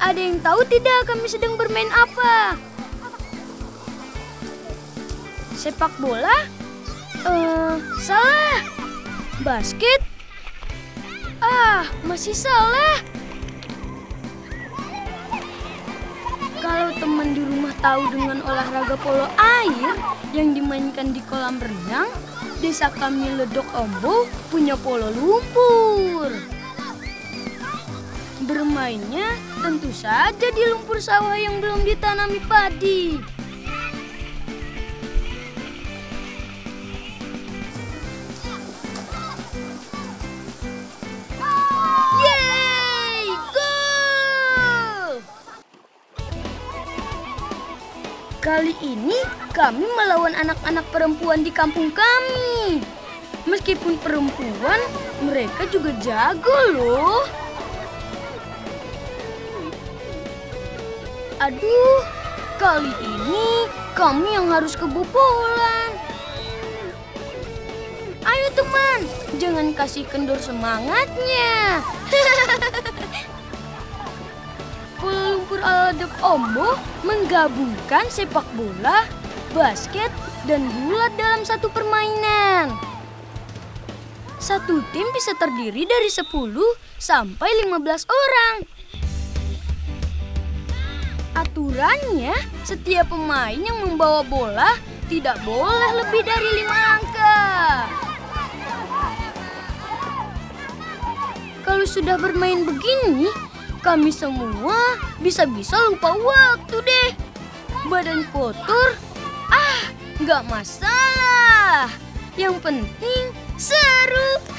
Ada yang tahu tidak kami sedang bermain apa? Sepak bola? Salah. Basket? Masih salah. Kalau teman di rumah tahu dengan olahraga polo air yang dimainkan di kolam renang, desa kami Ledok Ombo punya polo lumpur. Bermainnya tentu saja di lumpur sawah yang belum ditanami padi. Yeay, gol! Kali ini kami melawan anak-anak perempuan di kampung kami. Meskipun perempuan, mereka juga jago loh. Aduh, kali ini kami yang harus kebobolan. Ayo teman, jangan kasih kendor semangatnya. Polo lumpur ala Ledok Ombo menggabungkan sepak bola, basket, dan gulat dalam satu permainan. Satu tim bisa terdiri dari 10 sampai 15 orang. Aturannya, setiap pemain yang membawa bola tidak boleh lebih dari 5 langkah. Kalau sudah bermain begini, kami semua bisa-bisa lupa waktu deh. Badan kotor, nggak masalah. Yang penting seru.